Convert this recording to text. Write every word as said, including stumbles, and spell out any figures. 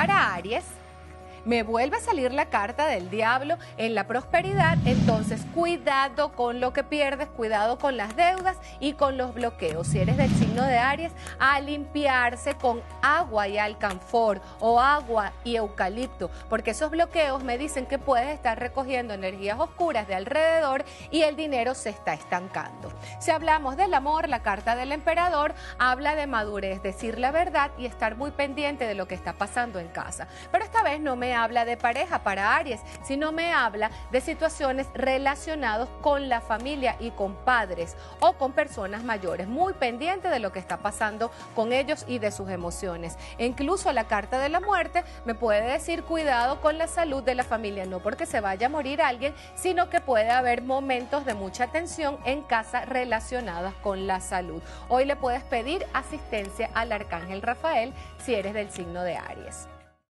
para Aries, me vuelve a salir la carta del diablo en la prosperidad, entonces cuidado con lo que pierdes, cuidado con las deudas y con los bloqueos. Si eres del signo de Aries, a limpiarse con agua y alcanfor o agua y eucalipto, porque esos bloqueos me dicen que puedes estar recogiendo energías oscuras de alrededor y el dinero se está estancando. Si hablamos del amor, la carta del emperador habla de madurez, decir la verdad y estar muy pendiente de lo que está pasando en casa. Pero esta vez no me habla de pareja para Aries, sino me habla de situaciones relacionadas con la familia y con padres o con personas mayores, muy pendiente de lo que está pasando con ellos y de sus emociones. E incluso la carta de la muerte me puede decir cuidado con la salud de la familia, no porque se vaya a morir alguien, sino que puede haber momentos de mucha tensión en casa relacionadas con la salud. Hoy le puedes pedir asistencia al arcángel Rafael si eres del signo de Aries.